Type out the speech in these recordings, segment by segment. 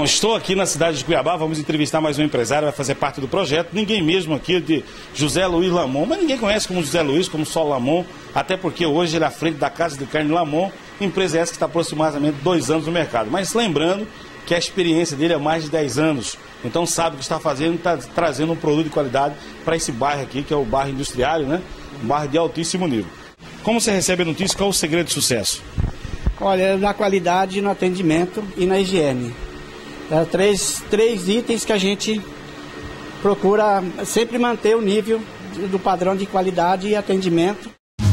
estou aqui na cidade de Cuiabá, vamos entrevistar mais um empresário, vai fazer parte do projeto. Ninguém mesmo aqui de José Luiz Lamon, mas ninguém conhece como José Luiz, como só Lamon, até porque hoje ele é à frente da Casa de Carne Lamon, empresa essa que está aproximadamente 2 anos no mercado. Mas lembrando que a experiência dele é mais de 10 anos, então sabe o que está fazendo, está trazendo um produto de qualidade para esse bairro aqui, que é o bairro industriário, né? Um bairro de altíssimo nível. Como você recebe a notícia, qual é o segredo de sucesso? Olha, na qualidade, no atendimento e na higiene. Três itens que a gente procura sempre manter o nível do padrão de qualidade e atendimento.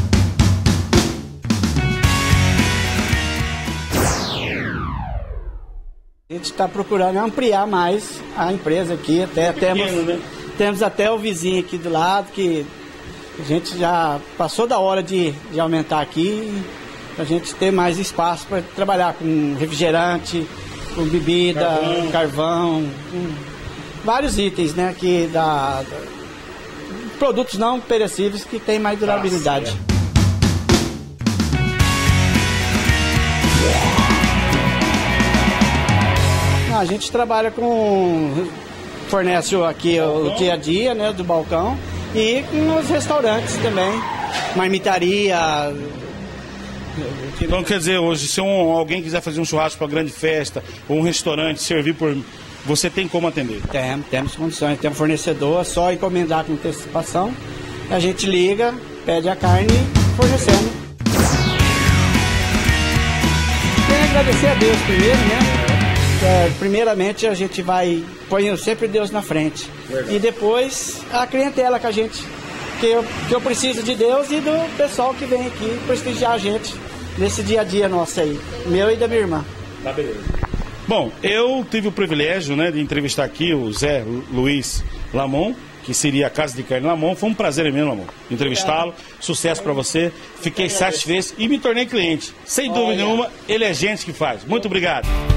A gente está procurando ampliar mais a empresa aqui, temos até o vizinho aqui do lado, que a gente já passou da hora de aumentar aqui, para a gente ter mais espaço para trabalhar com refrigerante, com bebida, carvão, vários itens, né, produtos não perecíveis que têm mais durabilidade. A gente trabalha fornece aqui o dia a dia, né, do balcão, e nos restaurantes também, marmitaria. Então quer dizer, hoje, se alguém quiser fazer um churrasco para grande festa, ou um restaurante, servir você tem como atender? Temos condições, temos fornecedor, é só encomendar com antecipação, a gente liga, pede a carne e fornecemos. Quero agradecer a Deus primeiro, né? Primeiramente a gente põe sempre Deus na frente. Verdade. E depois a clientela que eu preciso de Deus e do pessoal que vem aqui prestigiar a gente nesse dia a dia nosso aí, meu e da minha irmã. Tá, beleza. Bom, eu tive o privilégio, né, de entrevistar aqui o Zé Luiz Lamon, que seria a Casa de Carne Lamon. Foi um prazer mesmo, Lamon, entrevistá-lo. Sucesso para você. Fiquei satisfeito e me tornei cliente. Sem dúvida nenhuma, ele é gente que faz. Muito obrigado.